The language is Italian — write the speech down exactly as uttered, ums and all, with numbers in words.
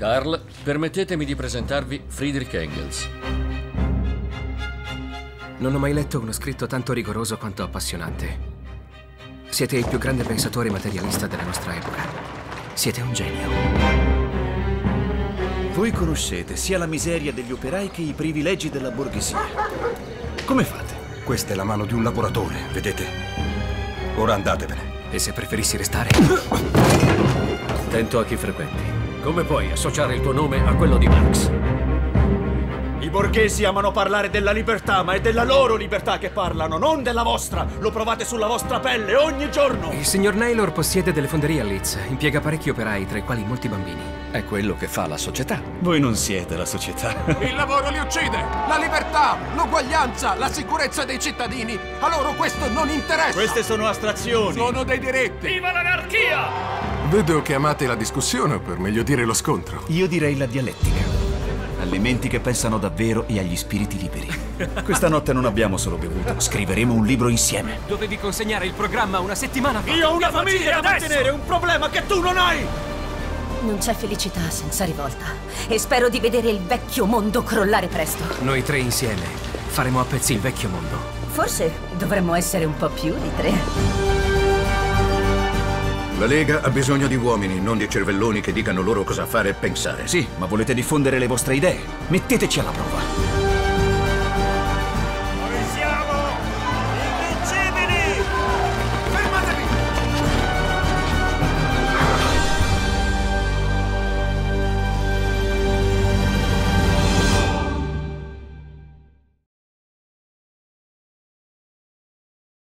Karl, permettetemi di presentarvi Friedrich Engels. Non ho mai letto uno scritto tanto rigoroso quanto appassionante. Siete il più grande pensatore materialista della nostra epoca. Siete un genio. Voi conoscete sia la miseria degli operai che i privilegi della borghesia. Come fate? Questa è la mano di un lavoratore, vedete? Ora andatevene. E se preferissi restare? Attento a chi frequenti. Come puoi associare il tuo nome a quello di Marx? I borghesi amano parlare della libertà, ma è della loro libertà che parlano, non della vostra. Lo provate sulla vostra pelle ogni giorno. Il signor Naylor possiede delle fonderie a Leeds. Impiega parecchi operai, tra i quali molti bambini. È quello che fa la società. Voi non siete la società. Il lavoro li uccide! La libertà, l'uguaglianza, la sicurezza dei cittadini. A loro questo non interessa. Queste sono astrazioni. Sono dei diritti. Viva l'anarchia! Vedo che amate la discussione, o per meglio dire lo scontro. Io direi la dialettica. Alle menti che pensano davvero e agli spiriti liberi. Questa notte non abbiamo solo bevuto, scriveremo un libro insieme. Dovevi consegnare il programma una settimana fa. Io ho una famiglia da mantenere, un problema che tu non hai! Non c'è felicità senza rivolta. E spero di vedere il vecchio mondo crollare presto. Noi tre insieme faremo a pezzi il vecchio mondo. Forse dovremmo essere un po' più di tre. La Lega ha bisogno di uomini, non di cervelloni che dicano loro cosa fare e pensare. Sì, ma volete diffondere le vostre idee? Metteteci alla prova.